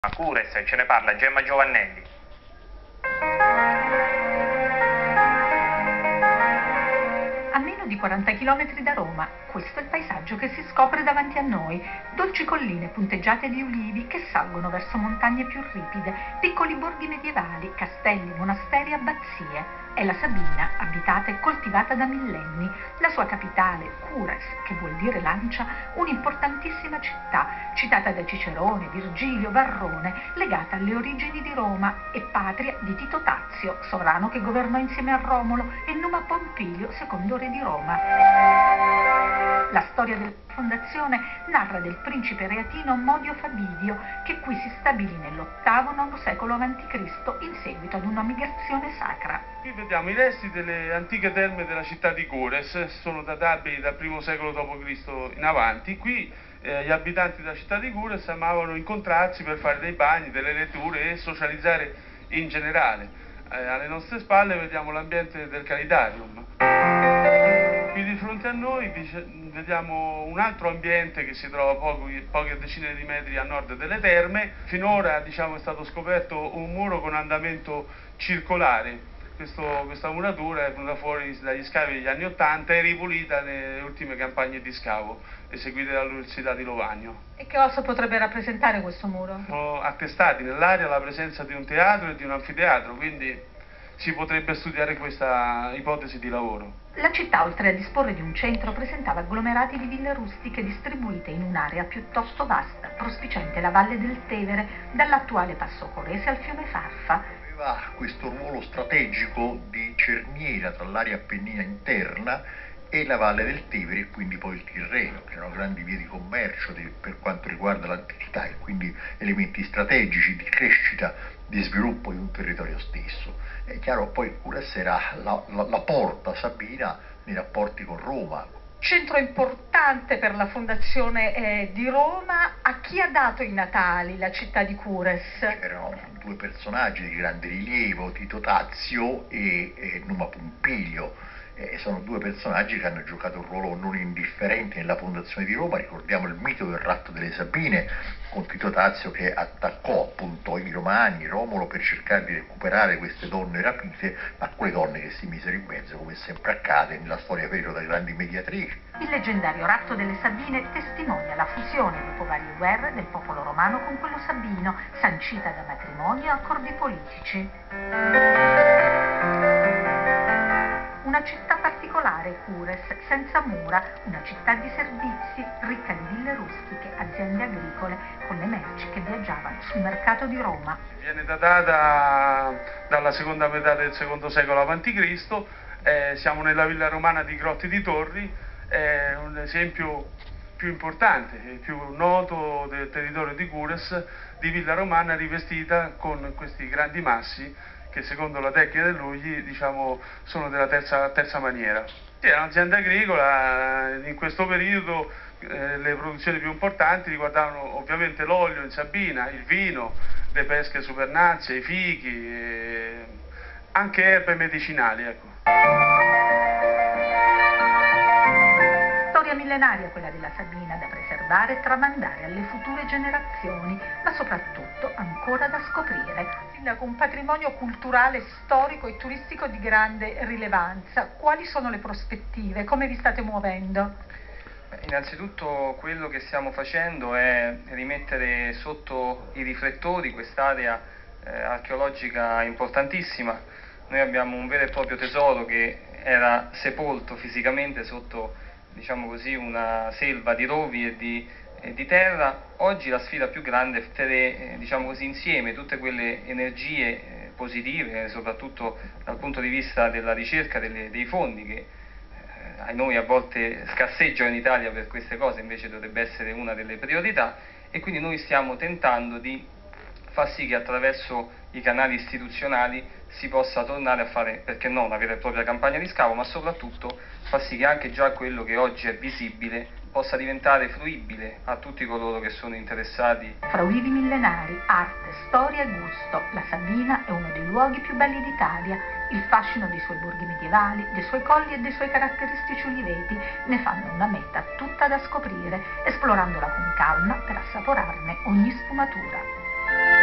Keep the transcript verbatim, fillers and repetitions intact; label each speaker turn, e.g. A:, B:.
A: A Cures ce ne parla Gemma Giovannelli.
B: A meno di quaranta chilometri da Roma, questo è il paesaggio che si scopre davanti a noi. Dolci colline punteggiate di ulivi che salgono verso montagne più ripide, piccoli borghi medievali, castelli, monasteri e abbazie. È la Sabina, abitata e coltivata da millenni. La sua capitale, Cures, che vuol dire lancia, un'importantissima città, citata da Cicerone, Virgilio, Varrone, legata alle origini di Roma e patria di Tito Tazio, sovrano che governò insieme a Romolo, e Numa Pompilio, secondo re di Roma. La storia della fondazione narra del principe reatino Modio Fabidio, che qui si stabilì nell'ottavo nono secolo avanti Cristo in seguito ad una migrazione sacra.
C: Qui vediamo i resti delle antiche terme della città di Cures, sono databili dal primo secolo dopo Cristo in avanti. Qui eh, gli abitanti della città di Cures amavano incontrarsi per fare dei bagni, delle letture e socializzare in generale. Eh, alle nostre spalle vediamo l'ambiente del Caritarium. Qui di fronte a noi vediamo un altro ambiente che si trova poco, poche decine di metri a nord delle terme. Finora, diciamo, è stato scoperto un muro con andamento circolare. Questo, questa muratura è venuta fuori dagli scavi degli anni ottanta e ripulita nelle ultime campagne di scavo eseguite dall'Università di Lovagno.
B: E che cosa potrebbe rappresentare questo muro?
C: Sono attestati nell'area la presenza di un teatro e di un anfiteatro, quindi si potrebbe studiare questa ipotesi di lavoro.
B: La città, oltre a disporre di un centro, presentava agglomerati di ville rustiche distribuite in un'area piuttosto vasta, prospiciente la valle del Tevere, dall'attuale Passo Corese al fiume Farfa.
D: Aveva questo ruolo strategico di cerniera tra l'area appennina interna e la valle del Tevere, e quindi poi il Tirreno, che erano grandi vie di commercio di, per quanto riguarda l'antichità, e quindi elementi strategici di crescita, di sviluppo di un territorio stesso. È chiaro, poi Cures era la, la, la porta sabina nei rapporti con Roma.
B: Centro importante per la fondazione eh, di Roma. A chi ha dato i natali la città di Cures?
D: C'erano due personaggi di grande rilievo, Tito Tazio e, e Numa Pompilio. Eh, sono due personaggi che hanno giocato un ruolo non indifferente nella fondazione di Roma. Ricordiamo il mito del ratto delle Sabine, con Tito Tazio che attaccò appunto i Romani, Romolo, per cercare di recuperare queste donne rapite, ma quelle donne che si misero in mezzo, come sempre accade nella storia vera delle grandi mediatrici.
B: Il leggendario ratto delle Sabine testimonia la fusione dopo varie guerre del popolo romano con quello sabino, sancita da matrimoni e accordi politici. Una città particolare, Cures, senza mura, una città di servizi, ricca di ville rustiche, aziende agricole, con le merci che viaggiavano sul mercato di Roma.
C: Viene datata dalla seconda metà del secondo secolo avanti Cristo, eh, siamo nella villa romana di Grotti di Torri, è un esempio più importante e più noto del territorio di Cures di villa romana rivestita con questi grandi massi che secondo la tecnica dell'Ugli, diciamo, sono della terza, terza maniera. Era un'azienda agricola, in questo periodo eh, le produzioni più importanti riguardavano ovviamente l'olio in Sabina, il vino, le pesche supernazie, i fichi, e anche erbe medicinali, ecco.
B: Storia millenaria quella della Sabina, da preservare e tramandare alle future generazioni, ma soprattutto ancora da scoprire. Sindaco, un patrimonio culturale, storico e turistico di grande rilevanza. Quali sono le prospettive? Come vi state muovendo?
E: Innanzitutto quello che stiamo facendo è rimettere sotto i riflettori quest'area eh, archeologica importantissima. Noi abbiamo un vero e proprio tesoro che era sepolto fisicamente sotto, diciamo così, una selva di rovi e di, e di terra. Oggi la sfida più grande è mettere, eh, diciamo così, insieme tutte quelle energie eh, positive, soprattutto dal punto di vista della ricerca delle, dei fondi che eh, a noi a volte scarseggiano in Italia per queste cose, invece dovrebbe essere una delle priorità, e quindi noi stiamo tentando di far sì che attraverso i canali istituzionali si possa tornare a fare, perché no, una vera e propria campagna di scavo, ma soprattutto far sì che anche già quello che oggi è visibile possa diventare fruibile a tutti coloro che sono interessati.
B: Fra ulivi millenari, arte, storia e gusto, la Sabina è uno dei luoghi più belli d'Italia. Il fascino dei suoi borghi medievali, dei suoi colli e dei suoi caratteristici uliveti ne fanno una meta tutta da scoprire, esplorandola con calma per assaporarne ogni sfumatura. Roma.